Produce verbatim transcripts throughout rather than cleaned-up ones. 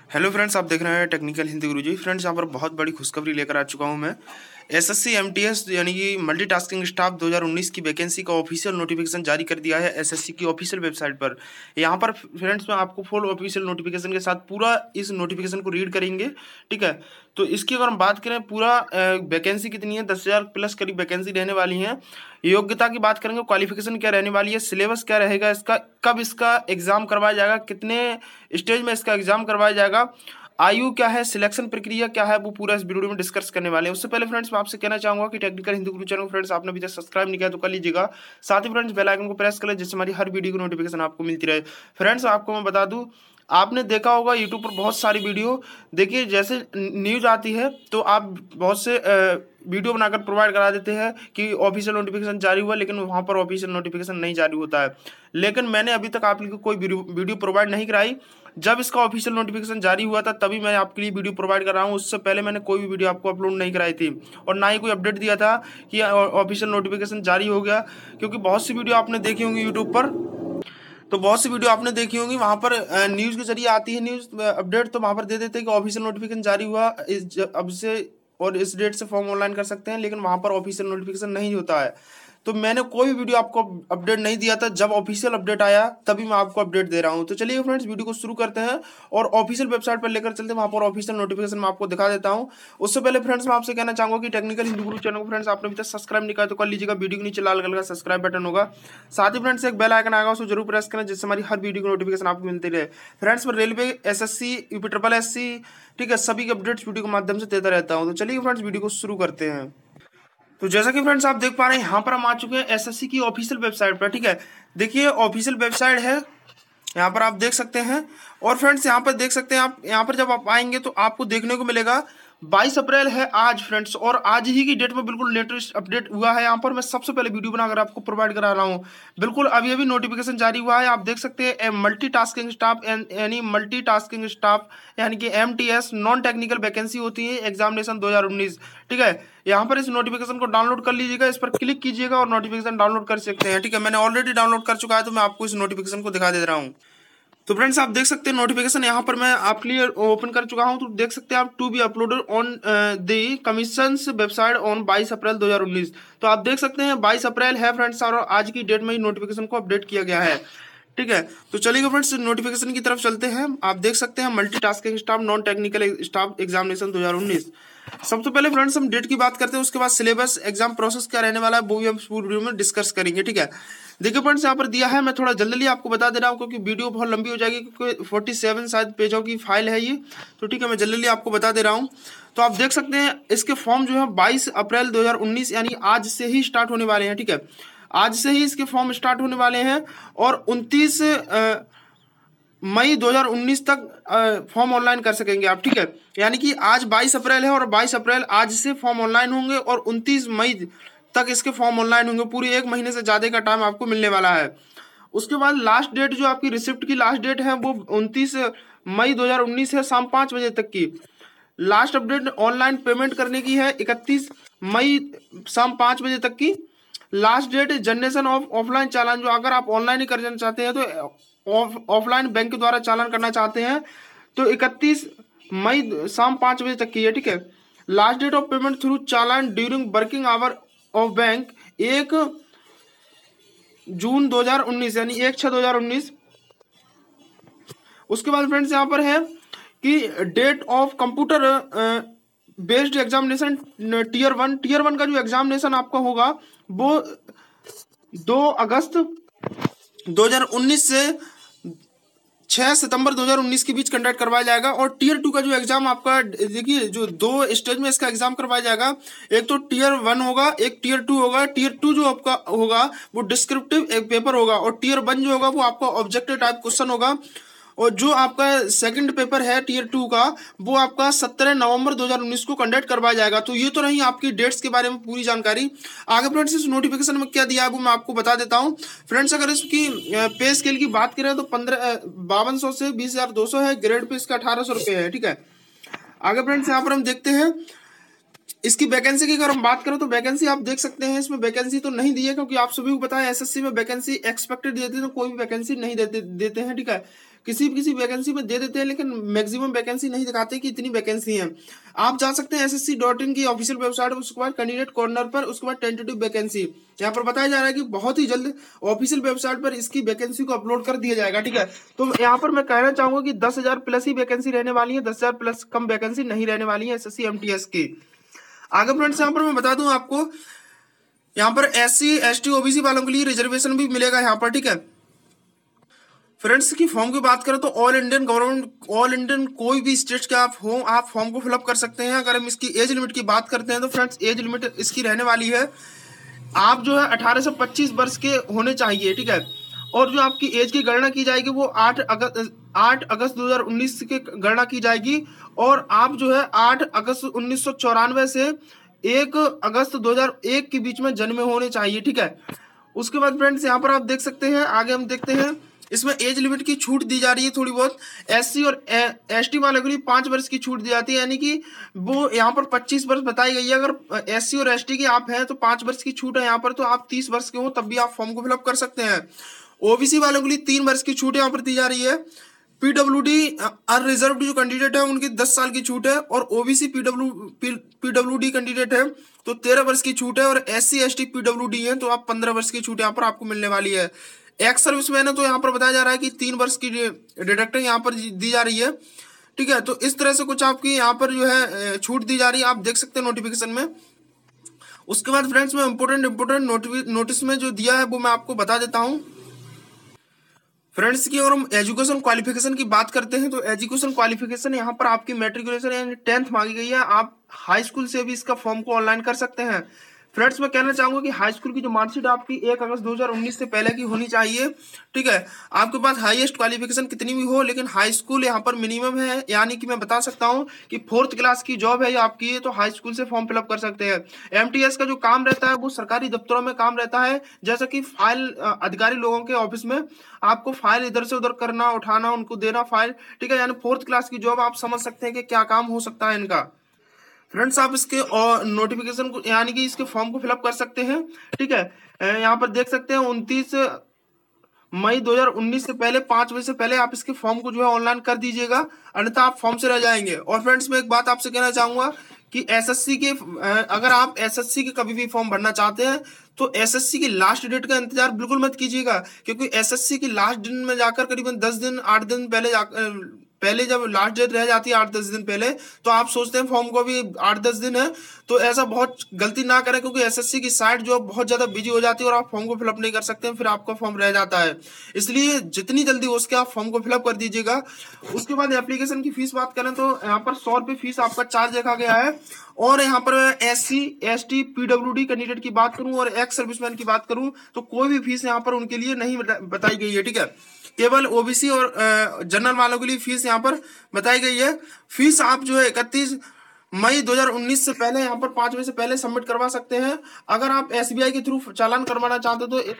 Hello friends, आप देख रहे हैं टेक्निकल हिंदी गुरुजी। फ्रेंड्स, यहाँ पर बहुत बड़ी खुशखबरी लेकर आ चुका हूँ मैं। एसएससी एमटीएस यानी कि मल्टीटास्किंग स्टाफ दो हज़ार उन्नीस की वैकेंसी का ऑफिशियल नोटिफिकेशन जारी कर दिया है एसएससी की ऑफिशियल वेबसाइट पर। यहाँ पर फ्रेंड्स मैं आपको फुल ऑफिशियल नोटिफिकेशन के साथ पूरा इस नोटिफिकेशन को रीड करेंगे, ठीक है। तो इसकी अगर हम बात करें, पूरा वैकेंसी कितनी है, दस हज़ार प्लस करीब वैकेंसी रहने वाली है। योग्यता की बात करेंगे, क्वालिफिकेशन क्या रहने वाली है, सिलेबस क्या रहेगा इसका, कब इसका एग्जाम करवाया जाएगा, कितने स्टेज में इसका एग्जाम करवाया जाएगा, आयु क्या है, सिलेक्शन प्रक्रिया क्या है, वो पूरा इस वीडियो में डिस्कस करने वाले हैं। उससे पहले फ्रेंड्स मैं आपसे कहना चाहूंगा कि टेक्निकल हिंदी गुरु चैनल को फ्रेंड्स आपने अभी तक सब्सक्राइब नहीं किया तो कर लीजिएगा। साथ ही फ्रेंड्स बेल आइकन को प्रेस कर ले, जिससे हमारी हर वीडियो की नोटिफिकेशन आपको मिलती रहे। फ्रेंड्स आपको मैं बता दूं, आपने देखा होगा यूट्यूब पर बहुत सारी वीडियो, देखिए जैसे न्यूज आती है तो आप बहुत से वीडियो बनाकर प्रोवाइड करा देते हैं कि ऑफिशियल नोटिफिकेशन जारी हुआ, लेकिन वहाँ पर ऑफिशियल नोटिफिकेशन नहीं जारी होता है। लेकिन मैंने अभी तक आप लोगों को कोई वीडियो प्रोवाइड नहीं कराई। जब इसका ऑफिशियल नोटिफिकेशन जारी हुआ था तभी मैं आपके लिए वीडियो प्रोवाइड कर रहा हूँ। उससे पहले मैंने कोई भी वीडियो आपको अपलोड नहीं कराई थी और ना ही कोई अपडेट दिया था कि ऑफिशियल नोटिफिकेशन जारी हो गया। क्योंकि बहुत सी वीडियो आपने देखी होंगी यूट्यूब पर, तो बहुत सी वीडियो आपने देखी होंगी, वहाँ पर न्यूज़ के जरिए आती है न्यूज़ अपडेट, तो वहाँ पर दे देते हैं कि ऑफिशियल नोटिफिकेशन जारी हुआ इस अब से और इस डेट से फॉर्म ऑनलाइन कर सकते हैं, लेकिन वहाँ पर ऑफिशियल नोटिफिकेशन नहीं होता है। तो मैंने कोई भी वीडियो आपको अपडेट नहीं दिया था, जब ऑफिशियल अपडेट आया तभी मैं आपको अपडेट दे रहा हूँ। तो चलिए फ्रेंड्स वीडियो को शुरू करते हैं और ऑफिशियल वेबसाइट पर लेकर चलते हैं, वहाँ पर ऑफिशियल नोटिफिकेशन मैं आपको दिखा देता हूँ। उससे पहले फ्रेंड्स मैं आपसे कहना चाहूँगा कि टेक्निकल हिंदी गुरु चैनल को फ्रेंड्स आपने अभी तक सब्सक्राइब नहीं किया तो कर लीजिएगा। वीडियो के नीचे लाल कलर का सब्सक्राइब बटन होगा, साथ ही फ्रेंड्स एक बेल आइकन आएगा, उसको जरूर प्रेस करें, जिससे हमारी हर वीडियो की नोटिफिकेशन आपको मिलती रहे। फ्रेंड्स मैं railway, SSC, UP triple SC, ठीक है, सभी के अपडेट्स वीडियो के माध्यम से देता रहता हूँ। तो चलिए फ्रेंड्स वीडियो को शुरू करते हैं। तो जैसा कि फ्रेंड्स आप देख पा रहे हैं, यहाँ पर हम आ चुके हैं एसएससी की ऑफिशियल वेबसाइट पर, ठीक है। देखिए ऑफिशियल वेबसाइट है, यहाँ पर आप देख सकते हैं। और फ्रेंड्स यहाँ पर देख सकते हैं आप, यहाँ पर जब आप आएंगे तो आपको देखने को मिलेगा बाईस अप्रैल है आज फ्रेंड्स, और आज ही की डेट में बिल्कुल लेटेस्ट अपडेट हुआ है। यहाँ पर मैं सबसे पहले वीडियो बनाकर आपको प्रोवाइड करा रहा हूँ। बिल्कुल अभी अभी नोटिफिकेशन जारी हुआ है, आप देख सकते हैं मल्टी टास्किंग स्टाफ यानी मल्टी टास्किंग स्टाफ यानी कि M T S non technical vacancy होती है एग्जामिनेशन दो हज़ार उन्नीस, ठीक है। यहाँ पर इस नोटिफिकेशन को डाउनलोड कर लीजिएगा, इस पर क्लिक कीजिएगा और नोटिफिकेशन डाउनलोड कर सकते हैं, ठीक है। मैंने ऑलरेडी डाउनलोड कर चुका है, तो मैं आपको इस नोटिफिकेशन को दिखा दे रहा हूँ। तो फ्रेंड्स आप देख सकते हैं नोटिफिकेशन यहाँ पर मैं आपके लिए ओपन कर चुका हूँ। तो देख सकते हैं आप, to be uploaded on the commission's website on बाईस अप्रैल दो हज़ार उन्नीस। तो आप देख सकते हैं बाईस अप्रैल है फ्रेंड्स, और आज की डेट में ही नोटिफिकेशन को अपडेट किया गया है, ठीक है। तो चलिए फ्रेंड्स नोटिफिकेशन की तरफ चलते हैं। आप देख सकते हैं multitasking staff non technical staff examination दो हज़ार उन्नीस। सबसे पहले फ्रेंड्स हम डेट की बात करते हैं, उसके बाद सिलेबस, एग्जाम प्रोसेस क्या रहने वाला है वो भी हम पूरी वीडियो में डिस्कस करेंगे, ठीक है। देखिए फ्रेंड्स यहाँ पर दिया है, मैं थोड़ा जल्दी आपको बता दे रहा हूँ क्योंकि वीडियो बहुत लंबी हो जाएगी, क्योंकि सैंतालीस शायद पेजों की फाइल है ये, तो ठीक है मैं जल्दी आपको बता दे रहा हूँ। तो आप देख सकते हैं इसके फॉर्म जो है बाईस अप्रैल दो हज़ार उन्नीस यानी आज से ही स्टार्ट होने वाले हैं, ठीक है। आज से ही इसके फॉर्म स्टार्ट होने वाले हैं और उनतीस मई दो हज़ार उन्नीस तक फॉर्म ऑनलाइन कर सकेंगे आप, ठीक है। यानी कि आज बाईस अप्रैल है और बाईस अप्रैल आज से फॉर्म ऑनलाइन होंगे और उनतीस मई तक इसके फॉर्म ऑनलाइन होंगे। पूरी एक महीने से ज़्यादा का टाइम आपको मिलने वाला है। उसके बाद लास्ट डेट जो आपकी रिसिप्ट की लास्ट डेट है वो उनतीस मई दो हज़ार उन्नीस है, शाम पाँच बजे तक की। लास्ट अपडेट ऑनलाइन पेमेंट करने की है इकतीस मई शाम पाँच बजे तक की। Last date generation of offline चालान, जो अगर आप ऑनलाइन ही करना चाहते हैं तो ऑफलाइन बैंक के द्वारा चालान करना चाहते हैं तो इकतीस मई शाम पाँच बजे तक की है, ठीक है। Last date of payment through चालान during working hour of bank एक जून दो हज़ार उन्नीस यानी एक छः दो हज़ार उन्नीस। उसके बाद फ्रेंड्स यहाँ पर है कि date of computer based examination tier one tier one का जो एग्जामिनेशन आपका होगा वो दो अगस्त दो हज़ार उन्नीस से छह सितंबर दो हज़ार उन्नीस के बीच कंडक्ट करवाया जाएगा। और टीयर टू का जो एग्जाम आपका, देखिए जो दो स्टेज में इसका एग्जाम करवाया जाएगा, एक तो टीयर वन होगा, एक टीयर टू होगा। टीयर टू जो आपका होगा वो डिस्क्रिप्टिव एक पेपर होगा और टीयर वन जो होगा वो आपका ऑब्जेक्टिव टाइप क्वेश्चन होगा। और जो आपका सेकंड पेपर है टीयर टू का वो आपका सत्रह नवंबर दो हज़ार उन्नीस को कंडक्ट करवाया जाएगा। तो ये तो रही आपकी डेट्स के बारे में पूरी जानकारी। आगे फ्रेंड्स इस नोटिफिकेशन में क्या दिया है वो मैं आपको बता देता हूँ। फ्रेंड्स अगर इसकी पे स्केल की बात करें तो पंद्रह बावन सौ से बीस हजार दो सौ है, ग्रेड पे इसका अठारह सौ रुपये है, ठीक है। आगे फ्रेंड्स यहाँ पर हम देखते हैं इसकी वैकेंसी की अगर हम बात करें तो वैकेंसी आप देख सकते हैं, इसमें वैकेंसी तो नहीं दी है, क्योंकि आप सभी को पता है एसएससी में वैकेंसी एक्सपेक्टेड देते हैं तो कोई भी वैकेंसी नहीं देते देते हैं, ठीक है। किसी किसी वैकेंसी में दे देते हैं, लेकिन मैक्सिमम वैकेंसी नहीं दिखाते कि इतनी वैकेंसी है। आप जा सकते हैं S S C dot in की ऑफिशियल वेबसाइट, उसके बाद कैंडिडेट कॉर्नर पर, उसके बाद टेंटेटिव वैकेंसी यहाँ पर बताया जा रहा है कि बहुत ही जल्द ऑफिशियल वेबसाइट पर इसकी वैकेंसी को अपलोड कर दिया जाएगा, ठीक है। तो यहाँ पर मैं कहना चाहूंगा कि दस हजार प्लस ही वैकेंसी रहने वाली है, दस हजार प्लस कम वैकेंसी नहीं रहने वाली है S S C M T S की। आगे फ्रेंड्स यहाँ पर मैं बता दूं आपको, यहाँ पर S C S T OBC वालों के लिए रिजर्वेशन भी मिलेगा यहाँ पर, ठीक है। फ्रेंड्स की फॉर्म की बात करें तो all Indian government, all Indian कोई भी स्टेट के आप हो, आप फॉर्म को फिलअप कर सकते हैं। अगर हम इसकी एज लिमिट की बात करते हैं तो फ्रेंड्स एज लिमिट इसकी रहने वाली है, आप जो है अठारह से पच्चीस वर्ष के होने चाहिए, ठीक है। और जो आपकी एज की गणना की जाएगी वो आठ अगस्त आठ अगस्त दो हजार उन्नीस की गणना की जाएगी, और आप जो है आठ अगस्त उन्नीस सौ चौरानवे से एक अगस्त दो हजार एक के बीच में जन्मे होने चाहिए, ठीक है। उसके बाद फ्रेंड्स यहाँ पर आप देख सकते हैं, आगे हम देखते हैं इसमें एज लिमिट की छूट दी जा रही है थोड़ी बहुत। एससी और एसटी वालों के लिए पांच वर्ष की छूट दी जाती है, यानी कि वो यहाँ पर पच्चीस वर्ष बताई गई है। अगर एससी और एसटी के आप हैं तो पांच वर्ष की छूट है यहाँ पर, तो आप तीस वर्ष के हो तब भी आप फॉर्म को फिलअप कर सकते हैं। ओबीसी वालों के लिए तीन वर्ष की छूट यहाँ पर दी जा रही है। पीडब्ल्यूडी अनरिजर्व्ड जो कैंडिडेट है उनकी दस साल की छूट है, और ओबीसी पीडब्ल्यू पीडब्ल्यूडी कैंडिडेट है तो तेरह वर्ष की छूट है, और एससी एसटी पीडब्ल्यूडी है तो आप पंद्रह वर्ष की छूट यहाँ पर आपको मिलने वाली है। एक्स सर्विसमैन है तो यहाँ पर बताया जा रहा है कि तीन वर्ष की डिडक्टिंग यहाँ पर दी जा रही है, ठीक है। तो इस तरह से कुछ आपकी यहाँ पर जो है छूट दी जा रही है, आप देख सकते हैं नोटिफिकेशन में। उसके बाद फ्रेंड्स में इंपोर्टेंट इंपोर्टेंट नोटिस में जो दिया है वो मैं आपको बता देता हूँ। फ्रेंड्स की अगर हम एजुकेशन क्वालिफिकेशन की बात करते हैं तो एजुकेशन क्वालिफिकेशन यहाँ पर आपकी मैट्रिकुलेशन यानी टेंथ मांगी गई है। आप हाई स्कूल से भी इसका फॉर्म को ऑनलाइन कर सकते हैं। फ्रेंड्स मैं कहना चाहूंगा कि हाई स्कूल की जो मार्कशीट आपकी एक अगस्त दो हजार उन्नीस से पहले की होनी चाहिए, ठीक है। आपके पास हाईएस्ट क्वालिफिकेशन कितनी भी हो, लेकिन हाई स्कूल यहाँ पर मिनिमम है, यानी कि मैं बता सकता हूँ कि फोर्थ क्लास की जॉब है आपकी है तो हाई स्कूल से फॉर्म फिलअप कर सकते हैं। एमटीएस का जो काम रहता है वो सरकारी दफ्तरों में काम रहता है, जैसा कि फाइल अधिकारी लोगों के ऑफिस में आपको फाइल इधर से उधर करना, उठाना, उनको देना फाइल, ठीक है। यानी फोर्थ क्लास की जॉब आप समझ सकते हैं कि क्या काम हो सकता है इनका। फ्रेंड्स आप इसके और नोटिफिकेशन को यानी कि इसके फॉर्म को फिलअप कर सकते हैं, ठीक है। यहाँ पर देख सकते हैं उनतीस मई दो हजार उन्नीस से पहले पांच बजे से पहले आप इसके फॉर्म को जो है ऑनलाइन कर दीजिएगा, अन्यथा आप फॉर्म से रह जाएंगे। और फ्रेंड्स मैं एक बात आपसे कहना चाहूंगा कि एसएससी के अगर आप एसएससी के कभी भी फॉर्म भरना चाहते हैं तो एसएससी की लास्ट डेट का इंतजार बिल्कुल मत कीजिएगा, क्योंकि एसएससी की लास्ट दिन में जाकर करीबन दस दिन आठ दिन पहले जाकर पहले जब लास्ट डेट रह जाती है आठ दस दिन पहले, तो आप सोचते हैं फॉर्म को भी आठ दस दिन है, तो ऐसा बहुत गलती ना करें, क्योंकि एसएससी की साइट जो बहुत ज्यादा बिजी हो जाती है और आप फॉर्म को फिलअप नहीं कर सकते हैं, फिर आपका फॉर्म रह जाता है। इसलिए जितनी जल्दी हो सके आप फॉर्म को फिलअप कर दीजिएगा। उसके बाद एप्लीकेशन की फीस बात करें तो यहाँ पर सौ रुपये फीस आपका चार्ज रखा गया है। और यहाँ पर S C S T PWD candidate की बात करूं और एक्स सर्विसमैन की बात करूं तो कोई भी फीस यहाँ पर उनके लिए नहीं बताई गई है, ठीक है। केवल ओबीसी और जनरल वालों के लिए फीस यहाँ पर बताई गई है। फीस आप जो है इकतीस मई दो हजार उन्नीस से पहले यहाँ पर पांच बजे से पहले सबमिट करवा सकते हैं। अगर आप एसबीआई के थ्रू चालान करवाना चाहते हो तो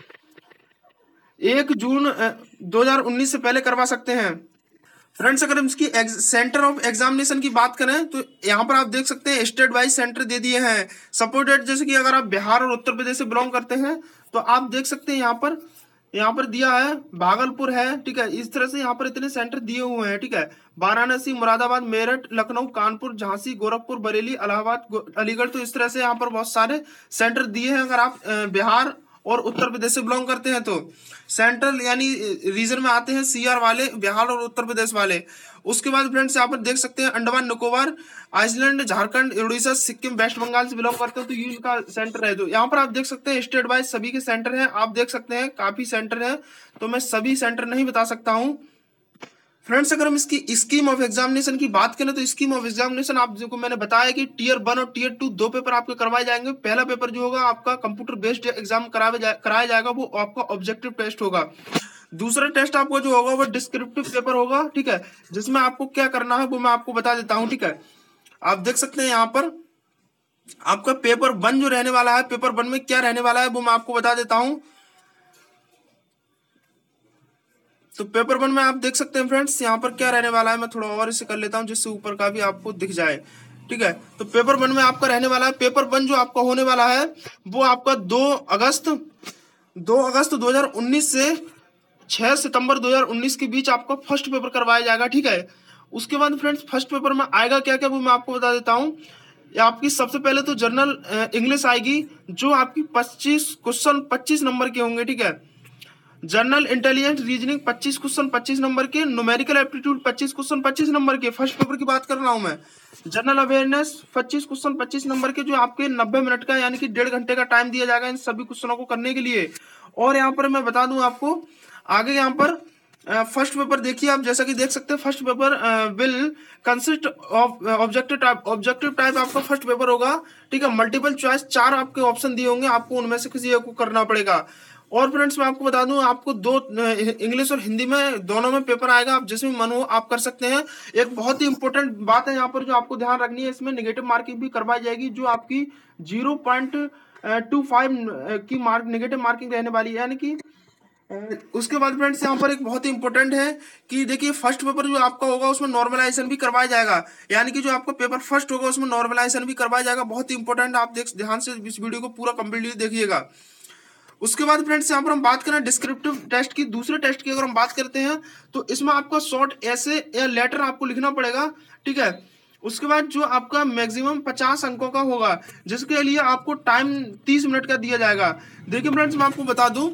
एक जून दो हजार उन्नीस से पहले करवा सकते हैं। फ्रेंड्स अगर हम इसकी सेंटर ऑफ एग्जामिनेशन की बात करें तो यहाँ पर आप देख सकते हैं स्टेट वाइज सेंटर दे दिए हैं सपोर्टेड। जैसे कि अगर आप बिहार और उत्तर प्रदेश से बिलोंग करते हैं तो आप देख सकते हैं यहाँ पर यहाँ पर दिया है भागलपुर है, ठीक है। इस तरह से यहाँ पर इतने सेंटर दिए हुए हैं, ठीक है। वाराणसी, मुरादाबाद, मेरठ, लखनऊ, कानपुर, झांसी, गोरखपुर, बरेली, इलाहाबाद, अलीगढ़, तो इस तरह से यहाँ पर बहुत सारे सेंटर दिए हैं। अगर आप बिहार और उत्तर प्रदेश से बिलोंग करते हैं तो सेंट्रल यानी रीजन में आते हैं सीआर वाले, बिहार और उत्तर प्रदेश वाले। उसके बाद फ्रेंड्स यहाँ पर देख सकते हैं अंडमान निकोबार, आइसलैंड, झारखंड, उड़ीसा, सिक्किम, वेस्ट बंगाल से बिलोंग करते हो तो ये इनका सेंटर है। तो यहाँ पर आप देख सकते हैं स्टेट वाइज सभी के सेंटर हैं, आप देख सकते हैं काफी सेंटर है, तो मैं सभी सेंटर नहीं बता सकता हूँ। फ्रेंड्स अगर हम इसकी स्कीम ऑफ एग्जामिनेशन की बात करें तो स्कीम ऑफ एग्जामिनेशन आप जो मैंने बताया कि टीयर वन और टीयर टू दो पेपर आपके करवाए जाएंगे। पहला पेपर जो होगा आपका कंप्यूटर बेस्ड एग्जाम कराया जाएगा, वो आपका ऑब्जेक्टिव टेस्ट होगा। दूसरा टेस्ट आपको जो होगा वो डिस्क्रिप्टिव पेपर होगा, ठीक है, जिसमें आपको क्या करना है वो मैं आपको बता देता हूँ, ठीक है। आप देख सकते हैं यहाँ पर आपका पेपर वन जो रहने वाला है, पेपर वन में क्या रहने वाला है वो मैं आपको बता देता हूँ। तो पेपर वन में आप देख सकते हैं फ्रेंड्स यहाँ पर क्या रहने वाला है। मैं थोड़ा और इसे कर लेता हूँ जिससे ऊपर का भी आपको दिख जाए। ठीक है। तो पेपर वन में आपका रहने वाला है, पेपर वन जो आपका होने वाला है वो आपका दो अगस्त दो अगस्त दो हजार उन्नीस से छह सितंबर दो हजार उन्नीस के बीच आपका फर्स्ट पेपर करवाया जाएगा। ठीक है। उसके बाद फ्रेंड्स फर्स्ट पेपर में आएगा क्या क्या वो मैं आपको बता देता हूँ। आपकी सबसे पहले तो जनरल इंग्लिश आएगी, जो आपकी पच्चीस क्वेश्चन पच्चीस नंबर के होंगे। ठीक है। जनरल इंटेलिजेंस रीजनिंग पच्चीस क्वेश्चन पच्चीस नंबर के, न्यूमेरिकल एप्टीट्यूड पच्चीस क्वेश्चन पच्चीस नंबर के, फर्स्ट पेपर की बात कर रहा हूं मैं। जनरल अवेयरनेस पच्चीस क्वेश्चन पच्चीस नंबर के, जो आपके नब्बे मिनट का यानी कि डेढ़ घंटे का टाइम दिया जाएगा इन सभी क्वेश्चनों को करने के लिए। और यहाँ पर मैं बता दूं आपको आगे, यहाँ पर फर्स्ट पेपर देखिए आप, जैसा कि देख सकते हैं first paper will consist of objective type objective type आपका फर्स्ट पेपर होगा। ठीक है। मल्टीपल चॉइस चार आपके ऑप्शन दिए होंगे, आपको उनमें से किसी एक को करना पड़ेगा। और फ्रेंड्स मैं आपको बता दूं, आपको दो इंग्लिश और हिंदी में दोनों में पेपर आएगा, आप जिसमें मन हो आप कर सकते हैं। एक बहुत ही इंपॉर्टेंट बात है यहाँ पर जो आपको ध्यान रखनी है, इसमें नेगेटिव मार्किंग भी करवाई जाएगी, जो आपकी जीरो पॉइंट टू फाइव की मार्क नेगेटिव मार्किंग रहने वाली है। यानी कि उसके बाद फ्रेंड्स यहाँ पर एक बहुत ही इंपॉर्टेंट है कि देखिए फर्स्ट पेपर जो आपका होगा उसमें नॉर्मलाइजेशन भी करवाया जाएगा, यानी कि जो आपका पेपर फर्स्ट होगा उसमें नॉर्मलाइजेशन भी करवाया जाएगा। बहुत ही इंपॉर्टेंट, आप देख ध्यान से इस वीडियो को पूरा कंप्लीटली देखिएगा। उसके बाद फ्रेंड्स यहाँ पर हम बात करें डिस्क्रिप्टिव टेस्ट की, दूसरे टेस्ट की अगर हम बात करते हैं तो इसमें आपका शॉर्ट ऐसे या लेटर आपको लिखना पड़ेगा। ठीक है। उसके बाद जो आपका मैक्सिमम पचास अंकों का होगा, जिसके लिए आपको टाइम तीस मिनट का दिया जाएगा। देखिए फ्रेंड्स मैं आपको बता दूं,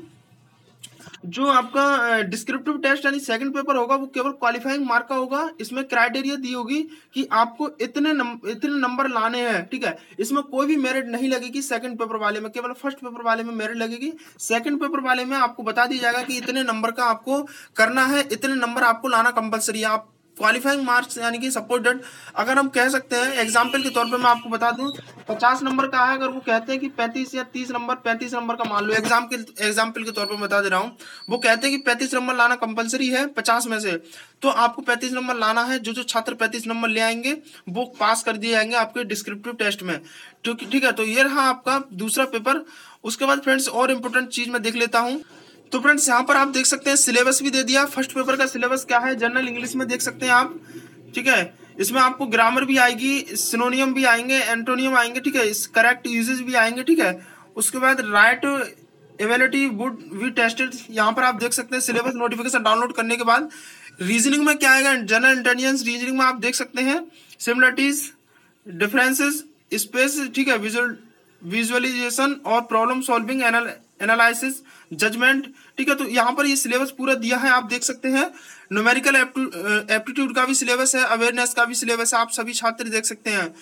जो आपका डिस्क्रिप्टिव टेस्ट यानी सेकंड पेपर होगा वो केवल क्वालिफाइंग मार्क का होगा। इसमें क्राइटेरिया दी होगी कि आपको इतने नंबर इतने नंबर लाने हैं। ठीक है। इसमें कोई भी मेरिट नहीं लगेगी सेकंड पेपर वाले में, केवल फर्स्ट पेपर वाले में मेरिट लगेगी। सेकंड पेपर वाले में आपको बता दिया जाएगा कि इतने नंबर का आपको करना है, इतने नंबर आपको लाना कंपलसरी है। आप क्वालिफाइंग मार्क्स यानी कि सपोर्टेड, अगर हम कह सकते हैं एग्जाम्पल के तौर पे मैं आपको बता दूं, पचास नंबर का है, अगर वो कहते हैं कि पैंतीस या तीस नंबर पैंतीस नंबर का मान लो, एग्जाम के एग्जाम्पल के तौर पे बता दे रहा हूं, वो कहते हैं कि पैंतीस नंबर लाना कंपलसरी है पचास में से, तो आपको पैंतीस नंबर लाना है। जो जो छात्र पैंतीस नंबर ले आएंगे वो पास कर दिए जाएंगे आपके डिस्क्रिप्टिव टेस्ट में। ठीक है। तो ये रहा आपका दूसरा पेपर। उसके बाद फ्रेंड्स और इंपॉर्टेंट चीज मैं देख लेता हूँ। तो फ्रेंड्स यहाँ पर आप देख सकते हैं सिलेबस भी दे दिया। फर्स्ट पेपर का सिलेबस क्या है, जनरल इंग्लिश में देख सकते हैं आप। ठीक है। इसमें आपको ग्रामर भी आएगी, सिनोनियम भी आएंगे, एंटोनियम आएंगे। ठीक है। करेक्ट यूजेज भी आएंगे। ठीक है। उसके बाद write ability would be tested, यहाँ पर आप देख सकते हैं सिलेबस नोटिफिकेशन डाउनलोड करने के बाद। रीजनिंग में क्या आएगा, जनरल इंटेलिजेंस रीजनिंग में आप देख सकते हैं सिमिलरिटीज, डिफरेंसेस, स्पेस। ठीक है। विजुअल विजुअलाइजेशन और प्रॉब्लम सॉल्विंग, एनालिसिस, जजमेंट। ठीक है। तो यहाँ पर ये सिलेबस पूरा दिया है, आप देख सकते हैं। न्यूमेरिकल एप्टीट्यूड का भी सिलेबस है, अवेयरनेस का भी सिलेबस है, आप सभी छात्र देख सकते हैं।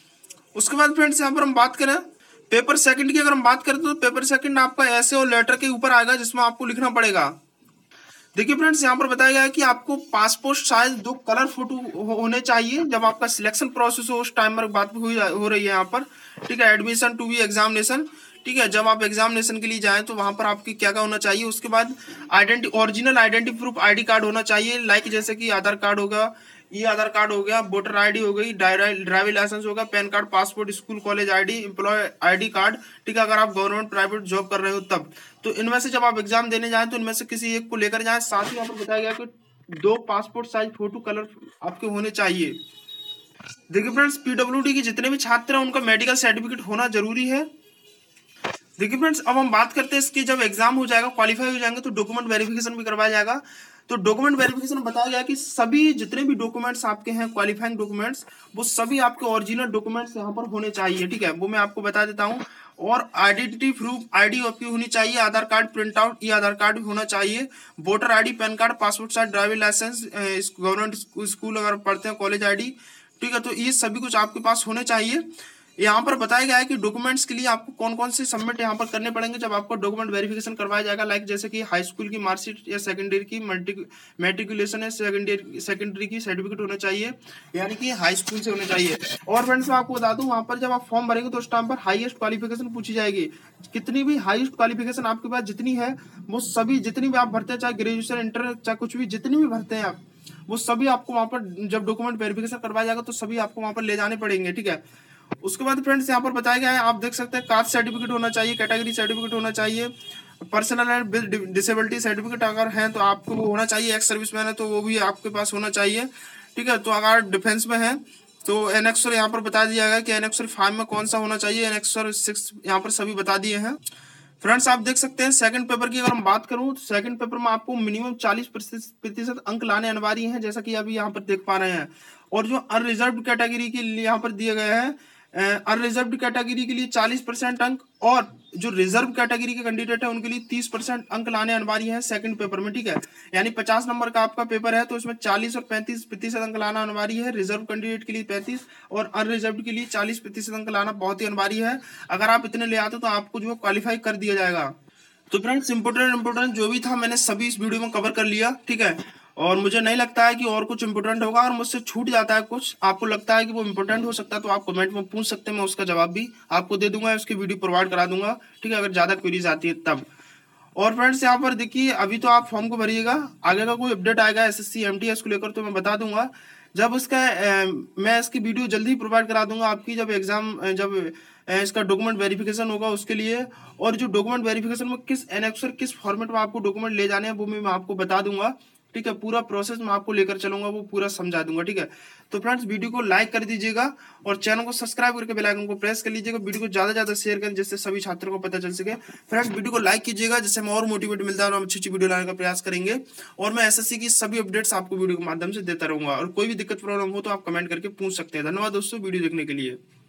उसके बाद फ्रेंड्स यहाँ पर हम बात करें पेपर सेकंड की, अगर हम बात करें तो पेपर सेकंड आपका ऐसे और लेटर के ऊपर आएगा, जिसमें आपको लिखना पड़ेगा। देखिए फ्रेंड्स यहाँ पर बताया गया है कि आपको पासपोर्ट साइज दो कलर फोटो होने चाहिए जब आपका सिलेक्शन प्रोसेस हो, उस टाइम पर बात हुई हो रही है यहाँ पर। ठीक है। Admission to be examination. ठीक है। जब आप एग्जामिनेशन के लिए जाएं तो वहां पर आपकी क्या क्या होना चाहिए। उसके बाद identity original identity proof ID card होना चाहिए, लाइक जैसे कि आधार कार्ड होगा, ये आधार कार्ड हो गया, वोटर आईडी हो गई, ड्राइविंग लाइसेंस होगा, PAN card, passport, school college ID, employ ID card. ठीक है। अगर आप गवर्नमेंट प्राइवेट जॉब कर रहे हो तब, तो इनमें से जब आप एग्जाम देने जाएं तो इनमें से किसी एक को लेकर जाएं। साथ ही यहाँ पर बताया गया कि दो पासपोर्ट साइज फोटो कलर आपके होने चाहिए। देखिए फ्रेंड्स पीडब्ल्यूडी के जितने भी छात्र हैं उनका मेडिकल सर्टिफिकेट होना जरूरी है। देखिए फ्रेंड्स अब हम बात करते हैं इसकी, जब एग्जाम हो जाएगा क्वालिफाई हो जाएंगे तो डॉक्यूमेंट वेरिफिकेशन भी करवाया जाएगा। तो डॉक्यूमेंट वेरिफिकेशन बताया गया कि सभी जितने भी डॉक्यूमेंट्स आपके हैं क्वालिफाइंग डॉक्यूमेंट्स, वो सभी आपके ओरिजिनल डॉक्यूमेंट्स यहाँ पर होने चाहिए। ठीक है। वो मैं आपको बता देता हूँ। और आइडेंटिटी प्रूफ आईडी आपकी होनी चाहिए, आधार कार्ड प्रिंट आउट, ये आधार कार्ड भी होना चाहिए, voter ID, PAN card, passport size driving licence, government school अगर पढ़ते हैं कॉलेज आईडी। ठीक है। तो ये सभी कुछ आपके पास होने चाहिए। यहाँ पर बताया गया है कि डॉक्यूमेंट्स के लिए आपको कौन कौन से सबमिट यहाँ पर करने पड़ेंगे जब आपको डॉक्यूमेंट वेरिफिकेशन करवाया जाएगा, लाइक जैसे कि हाई स्कूल की मार्कशीट या सेकेंडरी की मैट्रिकुलेशन या सेकेंडरी सेकेंडरी की सर्टिफिकेट होना चाहिए, यानी कि हाई स्कूल से होना चाहिए। और फ्रेंड्स मैं आपको बता दूं, वहाँ पर जब आप फॉर्म भरेंगे तो उस टाइम पर हाईएस्ट क्वालिफिकेशन पूछी जाएगी। कितनी भी हाईएस्ट क्वालिफिकेशन आपके पास जितनी है, वो सभी जितनी भी आप भरते हैं, चाहे ग्रेजुएशन, इंटर, चाहे कुछ भी जितनी भी भरते हैं आप, वो सभी आपको वहाँ पर जब डॉक्यूमेंट वेरिफिकेशन करवाया जाएगा तो सभी आपको वहाँ पर ले जाने पड़ेंगे। ठीक है। उसके बाद फ्रेंड्स यहाँ पर बताया गया है, आप देख सकते हैं कास्ट सर्टिफिकेट होना चाहिए, कैटेगरी सर्टिफिकेट होना चाहिए, personal and with disability certificate अगर है तो आपको वो होना चाहिए, एक्स सर्विसमैन है तो वो भी आपके पास होना चाहिए। ठीक है। तो अगर डिफेंस में है तो एनेक्सर यहाँ पर बता दिया गया कि एनेक्सर फाइव में कौन सा होना चाहिए, एनेक्सर सिक्स यहाँ पर सभी बता दिए हैं। फ्रेंड्स आप देख सकते हैं सेकंड पेपर की अगर हम बात करूं तो सेकंड पेपर में आपको मिनिमम चालीस प्रतिशत अंक लाने अनिवार्य हैं, जैसा कि अभी यहाँ पर देख पा रहे हैं। और जो अनरिजर्व्ड कैटेगरी के लिए यहाँ पर दिए गए हैं, अनरिजर्व्ड कैटेगरी के लिए चालीस परसेंट अंक और जो रिजर्व कैटेगरी के कैंडिडेट है उनके लिए तीस परसेंट अंक लाने अनिवार्य है सेकंड पेपर में, ठीक है। यानी पचास नंबर का आपका पेपर है तो उसमें चालीस और पैंतीस प्रतिशत अंक लाना अनिवार्य है। रिजर्व कैंडिडेट के लिए पैंतीस और अनरिजर्व्ड के लिए चालीस प्रतिशत अंक लाना बहुत ही अनिवार्य है। अगर आप इतने ले आते तो आपको जो है क्वालिफाई कर दिया जाएगा। तो फ्रेंड्स इंपोर्टेंट इंपोर्टेंट जो भी था मैंने सभी इस वीडियो में कवर कर लिया, ठीक है। और मुझे नहीं लगता है कि और कुछ इंपोर्टेंट होगा, और मुझसे छूट जाता है कुछ, आपको लगता है कि वो इंपोर्टेंट हो सकता है तो आप कमेंट में पूछ सकते हैं, मैं उसका जवाब भी आपको दे दूंगा, उसकी वीडियो प्रोवाइड करा दूंगा, ठीक है, अगर ज्यादा क्वेरीज आती है तब। और फ्रेंड्स यहाँ पर देखिए अभी तो आप फॉर्म को भरिएगा, आगे का कोई अपडेट आएगा एसएससी एमटीएस को लेकर तो मैं बता दूंगा जब उसका ए, मैं इसकी वीडियो जल्दी ही प्रोवाइड करा दूंगा आपकी, जब एग्जाम जब इसका डॉक्यूमेंट वेरिफिकेशन होगा उसके लिए। और जो डॉक्यूमेंट वेरिफिकेशन में किस एनेक्सर किस फॉर्मेट में आपको डॉक्यूमेंट ले जाने हैं वो मैं आपको बता दूंगा, ठीक है। पूरा प्रोसेस मैं आपको लेकर चलूंगा, वो पूरा समझा दूंगा, ठीक है। तो फ्रेंड्स वीडियो को लाइक कर दीजिएगा और चैनल को सब्सक्राइब करके बेल आइकन को प्रेस कर लीजिएगा। वीडियो को ज्यादा ज्यादा शेयर करें जिससे सभी छात्रों को पता चल सके। फ्रेंड्स वीडियो को लाइक कीजिएगा जिससे हमें और मोटिवेट मिलता है और हम अच्छी अच्छी वीडियो लाने का प्रयास करेंगे। और मैं एसएससी की सभी अपडेट्स आपको वीडियो के माध्यम से देता रहूंगा। और कोई भी दिक्कत प्रॉब्लम हो तो आप कमेंट करके पूछ सकते हैं। धन्यवाद दोस्तों वीडियो देखने के लिए।